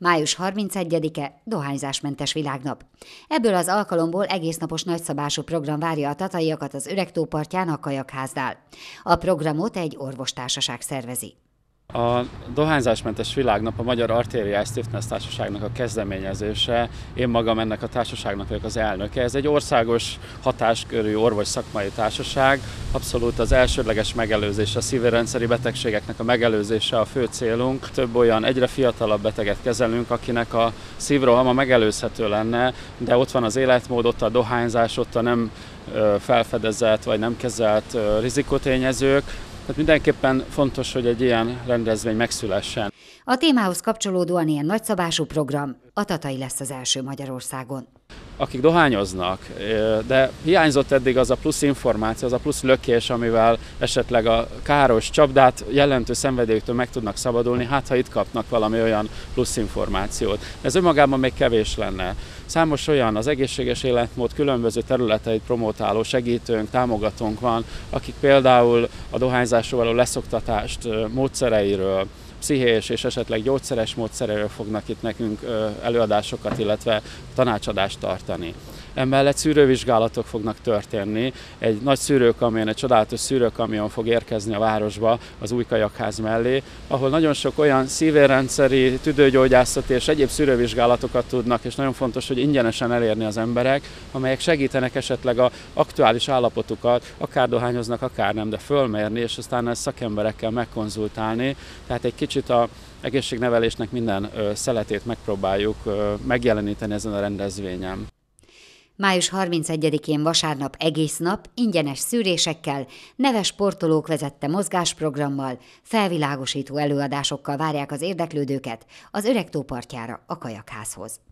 Május 31-e dohányzásmentes világnap. Ebből az alkalomból egésznapos nagyszabású program várja a tataiakat az Öregtó partján a Kajakháznál. A programot egy orvostársaság szervezi. A dohányzásmentes világnap a Magyar Arterial Stiffness Társaságnak a kezdeményezése. Én magam ennek a társaságnak vagyok az elnöke. Ez egy országos hatáskörű orvos szakmai társaság. Abszolút az elsődleges megelőzés, a szívérendszeri betegségeknek a megelőzése a fő célunk. Több olyan egyre fiatalabb beteget kezelünk, akinek a szívrohama megelőzhető lenne, de ott van az életmód, ott a dohányzás, ott a nem felfedezett vagy nem kezelt rizikotényezők. Tehát mindenképpen fontos, hogy egy ilyen rendezvény megszülessen. A témához kapcsolódóan ilyen nagyszabású program a tatai lesz az első Magyarországon. Akik dohányoznak, de hiányzott eddig az a plusz információ, az a plusz lökés, amivel esetleg a káros csapdát jelentő szenvedélytől meg tudnak szabadulni, hát ha itt kapnak valami olyan plusz információt. Ez önmagában még kevés lenne. Számos olyan az egészséges életmód különböző területeit promotáló segítőnk, támogatónk van, akik például a dohányzásról való leszoktatást módszereiről, pszichés és esetleg gyógyszeres módszeréről fognak itt nekünk előadásokat, illetve tanácsadást tartani. Emellett szűrővizsgálatok fognak történni. Egy nagy szűrőkamion, egy csodálatos szűrőkamion fog érkezni a városba, az új Kajakház mellé, ahol nagyon sok olyan szívérrendszeri, tüdőgyógyászati és egyéb szűrővizsgálatokat tudnak, és nagyon fontos, hogy ingyenesen elérni az emberek, amelyek segítenek esetleg az aktuális állapotukat, akár dohányoznak, akár nem, de fölmérni, és aztán ezt szakemberekkel megkonzultálni. Tehát egy kicsit az egészségnevelésnek minden szeletét megpróbáljuk megjeleníteni ezen a rendezvényen. Május 31-én vasárnap egész nap ingyenes szűrésekkel, neves sportolók vezette mozgásprogrammal, felvilágosító előadásokkal várják az érdeklődőket az Öregtó partjára, a Kajakházhoz.